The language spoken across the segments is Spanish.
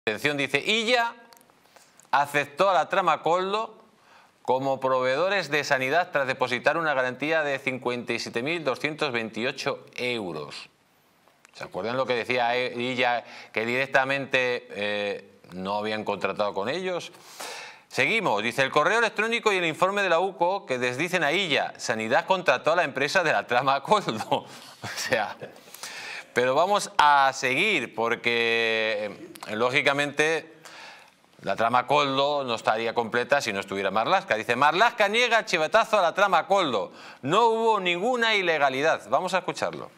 Atención, dice, Illa aceptó a la trama Koldo como proveedores de sanidad tras depositar una garantía de 57.228 euros. ¿Se acuerdan lo que decía Illa, que directamente no habían contratado con ellos? Seguimos, dice el correo electrónico y el informe de la UCO que desdicen a Illa, Sanidad contrató a la empresa de la trama Koldo. O sea, pero vamos a seguir porque lógicamente la trama Koldo no estaría completa si no estuviera Marlaska. Dice, Marlaska niega el chivatazo a la trama Koldo. No hubo ninguna ilegalidad. Vamos a escucharlo.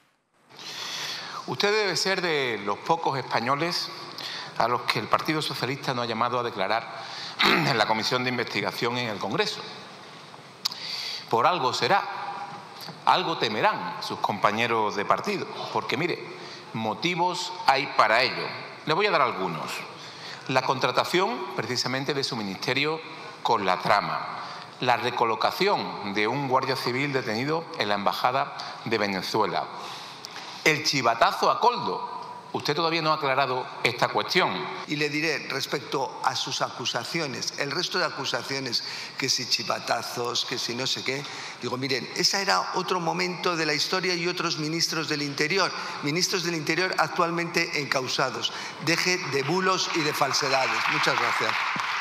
Usted debe ser de los pocos españoles a los que el Partido Socialista no ha llamado a declarar en la comisión de investigación en el Congreso. Por algo será, algo temerán sus compañeros de partido, porque mire, motivos hay para ello. Le voy a dar algunos. La contratación precisamente de su ministerio con la trama, la recolocación de un guardia civil detenido en la Embajada de Venezuela, el chivatazo a Koldo. Usted todavía no ha aclarado esta cuestión. Y le diré respecto a sus acusaciones, el resto de acusaciones, que si chivatazos, que si no sé qué, digo, miren, ese era otro momento de la historia y otros ministros del Interior actualmente encausados. Deje de bulos y de falsedades. Muchas gracias.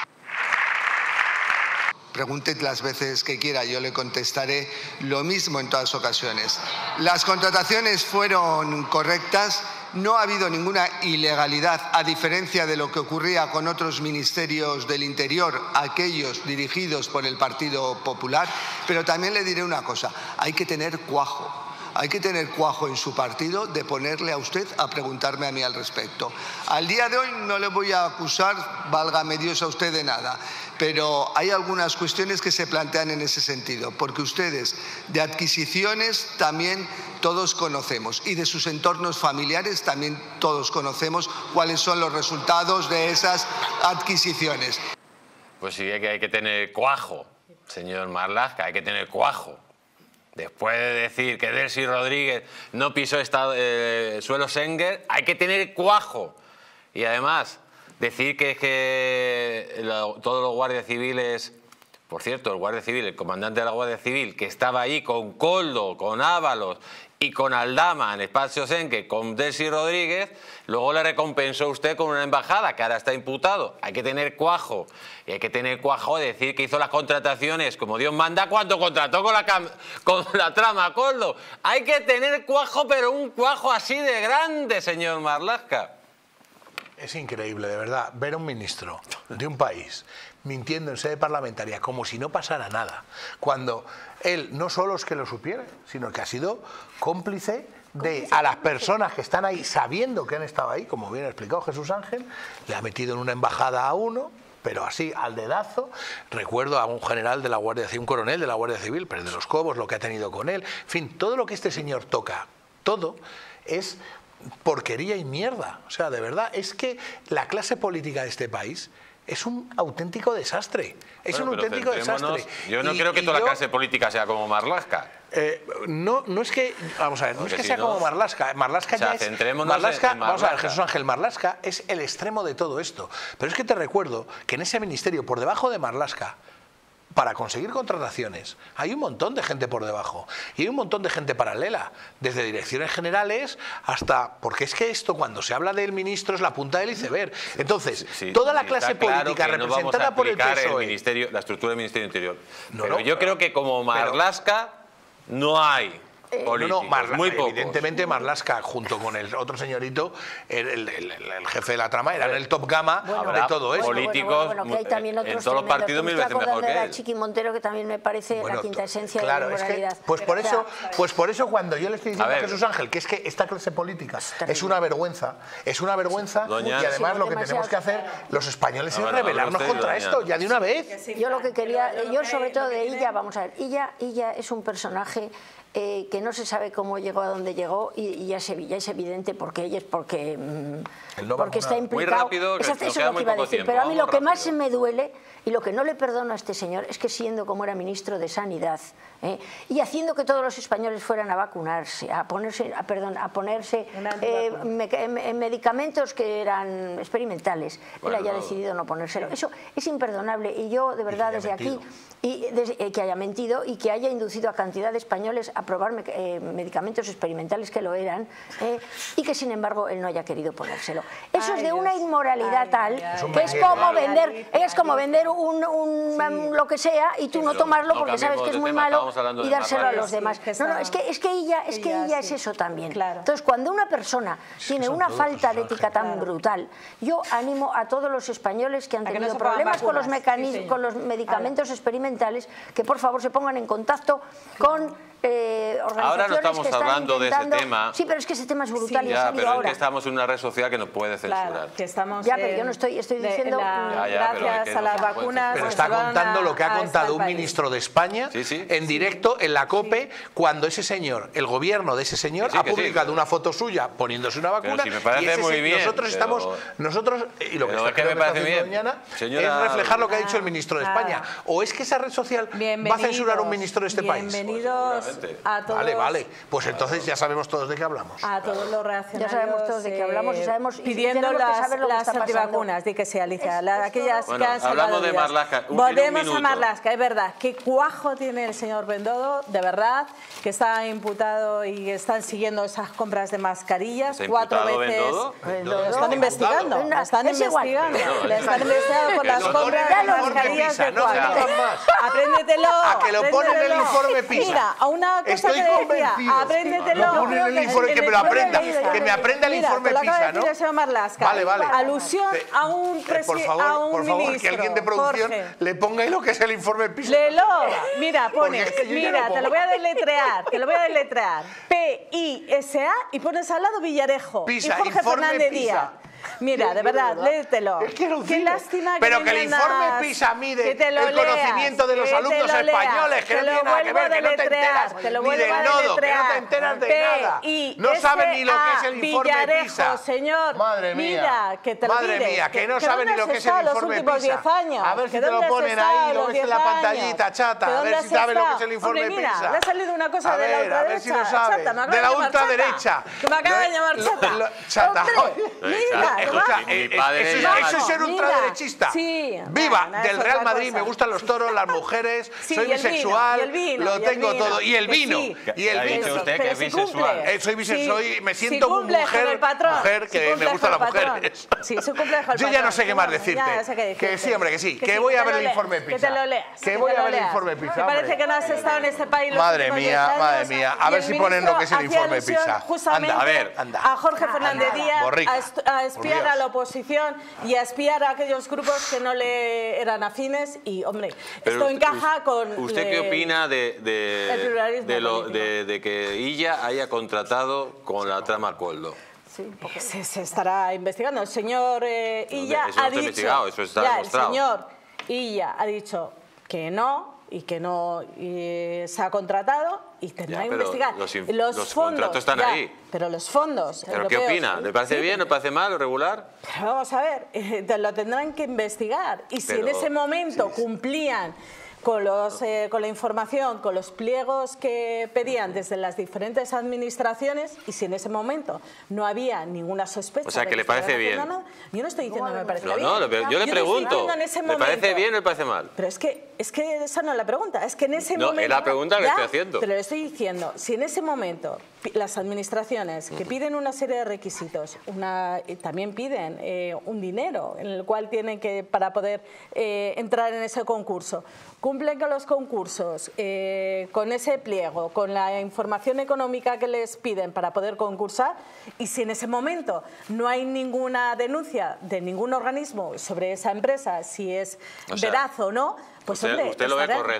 Pregunte las veces que quiera, yo le contestaré lo mismo en todas ocasiones. Las contrataciones fueron correctas. No ha habido ninguna ilegalidad, a diferencia de lo que ocurría con otros ministerios del Interior, aquellos dirigidos por el Partido Popular. Pero también le diré una cosa, hay que tener cuajo. Hay que tener cuajo en su partido de ponerle a usted a preguntarme a mí al respecto. Al día de hoy no le voy a acusar, válgame Dios, a usted de nada, pero hay algunas cuestiones que se plantean en ese sentido, porque ustedes de adquisiciones también todos conocemos y de sus entornos familiares también todos conocemos cuáles son los resultados de esas adquisiciones. Pues sí que hay que tener cuajo, señor Marlaska, hay que tener cuajo. Después de decir que Delcy Rodríguez no pisó suelo Schengen, hay que tener cuajo. Y además, decir que todos los guardias civiles, por cierto, el guardia civil, el comandante de la Guardia Civil, que estaba ahí con Koldo, con Ábalos y con Aldama en espacio Schengen, con Delcy Rodríguez, luego le recompensó usted con una embajada que ahora está imputado. Hay que tener cuajo. Y hay que tener cuajo de decir que hizo las contrataciones como Dios manda cuando contrató con la trama Koldo. Hay que tener cuajo, pero un cuajo así de grande, señor Marlaska. Es increíble, de verdad, ver a un ministro de un país mintiendo en sede parlamentaria como si no pasara nada, cuando él no solo es que lo supiera, sino que ha sido cómplice de a las personas que están ahí sabiendo que han estado ahí, como bien ha explicado Jesús Ángel, le ha metido en una embajada a uno, pero así al dedazo. Recuerdo a un general de la Guardia Civil, un coronel de la Guardia Civil, pero de los Cobos, lo que ha tenido con él, en fin, todo lo que este señor toca, todo es porquería y mierda. O sea, de verdad, es que la clase política de este país es un auténtico desastre. Es un auténtico desastre. Yo no creo que toda la clase política sea como Marlaska. No es que, vamos a ver, no es que sea como Marlaska. Marlaska ya es. Vamos a ver, Jesús Ángel, Marlaska es el extremo de todo esto. Pero es que te recuerdo que en ese ministerio, por debajo de Marlaska, para conseguir contrataciones, hay un montón de gente por debajo y hay un montón de gente paralela, desde direcciones generales hasta, porque es que esto cuando se habla del ministro es la punta del iceberg. Entonces, toda la clase política representada por el PSOE, la estructura del Ministerio del Interior. Pero yo creo que como Marlaska no hay. Evidentemente Marlaska junto con el otro señorito, el jefe de la trama, eran el top gama de todo esto. Políticos que hay también otros en todos los partidos mil veces mejor que él. Chiqui Montero, que también me parece la quinta esencia de la inmoralidad. Pues por eso cuando yo le estoy diciendo a Jesús Ángel que es que esta clase política es una vergüenza, y además lo que tenemos que hacer los españoles es rebelarnos contra esto ya de una vez. Yo lo que quería, yo sobre todo de Illa, vamos a ver, Illa es un personaje que no se sabe cómo llegó a donde llegó y ya es evidente porque está implicado. Muy rápido, eso es lo que iba a decir. Pero a mí lo que más me duele y lo que no le perdono a este señor es que siendo como era ministro de Sanidad y haciendo que todos los españoles fueran a vacunarse, a ponerse medicamentos que eran experimentales, él haya decidido no ponérselo. Eso es imperdonable y yo de verdad desde aquí que haya mentido y que haya inducido a cantidad de españoles a probar medicamentos experimentales que lo eran y que sin embargo él no haya querido ponérselo. Eso es de una inmoralidad tal que es como vender lo que sea y tú no tomarlo porque sabes que es muy malo y dárselo a los demás. Es que ella es eso también. Entonces cuando una persona tiene una falta de ética tan brutal, yo animo a todos los españoles que han tenido problemas con los medicamentos experimentales que por favor se pongan en contacto con organizaciones. Ahora no estamos hablando de ese tema. Sí, pero es que ese tema es brutal y ha ya, salido pero ahora. es que estamos en una red social que nos puede censurar. Claro, que estamos ya, pero yo no estoy diciendo... gracias a las vacunas... Pero está contando lo que ha contado un ministro de España en directo en la COPE cuando ese señor, el gobierno de ese señor, ha publicado una foto suya poniéndose una vacuna. Si me parece muy bien. Nosotros, y lo que me parece bien mañana es reflejar lo que ha dicho el ministro de España. ¿O es que esa red social va a censurar a un ministro de este país? Bienvenidos a todos. Vale, pues entonces ya sabemos todos de qué hablamos. A todos los reaccionarios. Ya sabemos todos de qué hablamos y sabemos pidiendo las antivacunas. Di que sí, Alicia. Aquellas que han hablamos de Marlaska. Volvemos a Marlaska, es verdad. Qué cuajo tiene el señor Bendodo, de verdad, que está imputado y están siguiendo esas compras de mascarillas 4 veces. Lo están investigando. Le están investigando por las compras de mascarillas de Cuauhtémoc. Apréndetelo. A que lo ponen en el informe PISA. Mira, a una cosa estoy que decía, convencido. apréndetelo. Lo ponen en el informe, que me lo aprenda, que me aprenda el informe PISA, ¿no? Vale. Alusión a un por favor, que alguien de producción le ponga ahí lo que es el informe PISA. Léelo. Mira, pones, te lo voy a deletrear, PISA y pones al lado Villarejo PISA, y Jorge informe Fernández PISA. Díaz. Mira, de verdad, léetelo. Qué lástima que pero que el informe PISA mide el conocimiento de los alumnos españoles, que no tiene nada que ver, que no te enteras ni del nodo, que no te enteras de nada. No saben ni lo que es el informe PISA. Señor, madre mía, que te lo que no saben ni lo que es el informe PISA. A ver si te lo ponen ahí, lo ves en la pantallita, chata, a ver si sabes lo que es el informe PISA. Le ha salido una cosa de la ultraderecha. A ver si lo sabes. De la ultraderecha. Que me acaba de llamar chata. Mira. Eso es ser ultraderechista. Viva del Real Madrid, me gustan los toros, las mujeres, soy bisexual, lo tengo todo. Y el vino. Y el vino. ¿Ha dicho usted que es bisexual? Soy bisexual, me siento mujer que me gustan las mujeres. Yo ya no sé qué más decirte. Que sí, hombre, que sí. Que voy a ver el informe PISA. Que te lo leas. Que voy a ver el informe PISA. Me parece que no has estado en este país. Madre mía. A ver si ponen lo que es el informe PISA. Anda, a ver, anda. A Jorge Fernández Díaz, a espiar a la oposición y a espiar a aquellos grupos que no le eran afines y, hombre, esto encaja con... ¿Usted qué opina de que Illa haya contratado con la trama Coldo? Sí, se estará investigando. El señor Illa ha dicho... Eso está demostrado. El señor Illa ha dicho que no se ha contratado y tendrá que investigar. Los contratos están ahí. Pero los fondos ¿Pero qué opina? ¿Le parece bien? ¿Le parece mal o regular? Pero vamos a ver, lo tendrán que investigar. Y si en ese momento cumplían con la información, con los pliegos que pedían desde las diferentes administraciones, y si en ese momento no había ninguna sospecha... O sea, que le parece bien. Yo no estoy diciendo que me parece bien. No, yo le pregunto, ¿le parece bien o le parece mal? Pero es que esa no es la pregunta, es que en ese momento... No, es la pregunta que estoy haciendo. Pero le estoy diciendo, si en ese momento las administraciones que piden una serie de requisitos, también piden un dinero en el cual tienen que, para poder entrar en ese concurso, cumplen con los concursos, con ese pliego, con la información económica que les piden para poder concursar, y si en ese momento no hay ninguna denuncia de ningún organismo sobre esa empresa, si es veraz o no, pues usted lo ve correcto.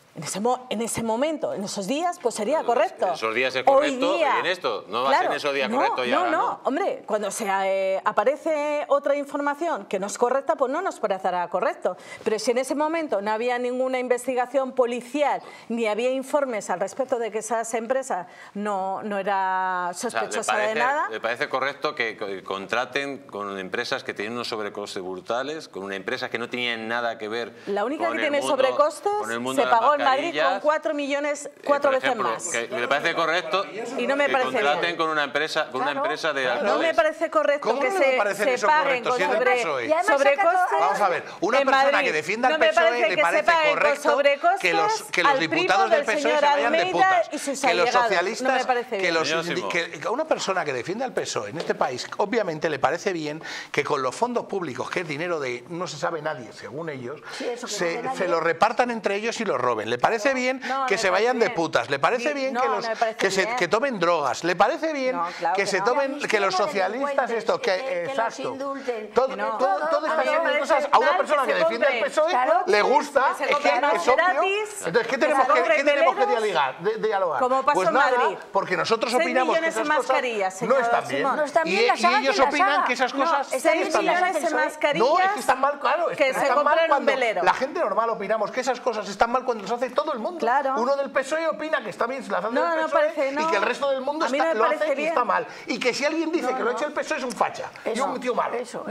En ese momento, en esos días, pues sería correcto. En esos días es correcto, Hoy día, y en esto no va a ser en esos días correcto y ahora no. Hombre, cuando aparece otra información que no es correcta, pues no nos parecerá correcto. Pero si en ese momento no había ninguna investigación policial, ni había informes al respecto de que esas empresas no era sospechosa de nada... ¿Le parece correcto que contraten con empresas que tienen unos sobrecostes brutales, con una empresa que no tenían nada que ver? La única que tiene sobrecostes se pagó en Madrid con 4 millones, 4 veces más. ¿Le parece correcto y no me que parece contraten bien. con una empresa de No me parece correcto que se paguen con sobrecostes? Vamos a ver, una persona que defienda al PSOE le parece correcto que los diputados del PSOE se vayan de putas, que los socialistas, que una persona que defiende al PSOE en este país, obviamente le parece bien que con los fondos públicos, que es dinero de no se sabe nadie, según ellos, se lo repartan entre ellos y lo roben. Le parece bien que se vayan de putas, le parece bien que tomen drogas, le parece bien que se tomen, que los socialistas esto, que exacto, todas estas cosas a una persona que defiende el PSOE le gusta, es que es obvio. Entonces, ¿qué tenemos que dialogar? Pues nada, porque nosotros opinamos que esas cosas no están bien y ellos opinan que esas cosas 6 millones de mascarillas no, es que están mal, claro, que se compran en un velero. La gente normal opinamos que esas cosas están mal cuando los hace todo el mundo. Claro. Uno del PSOE opina que está bien la haciendo el PSOE y que el resto del mundo lo hace y está mal. Y que si alguien dice que lo ha hecho el PSOE es un facha y un tío malo.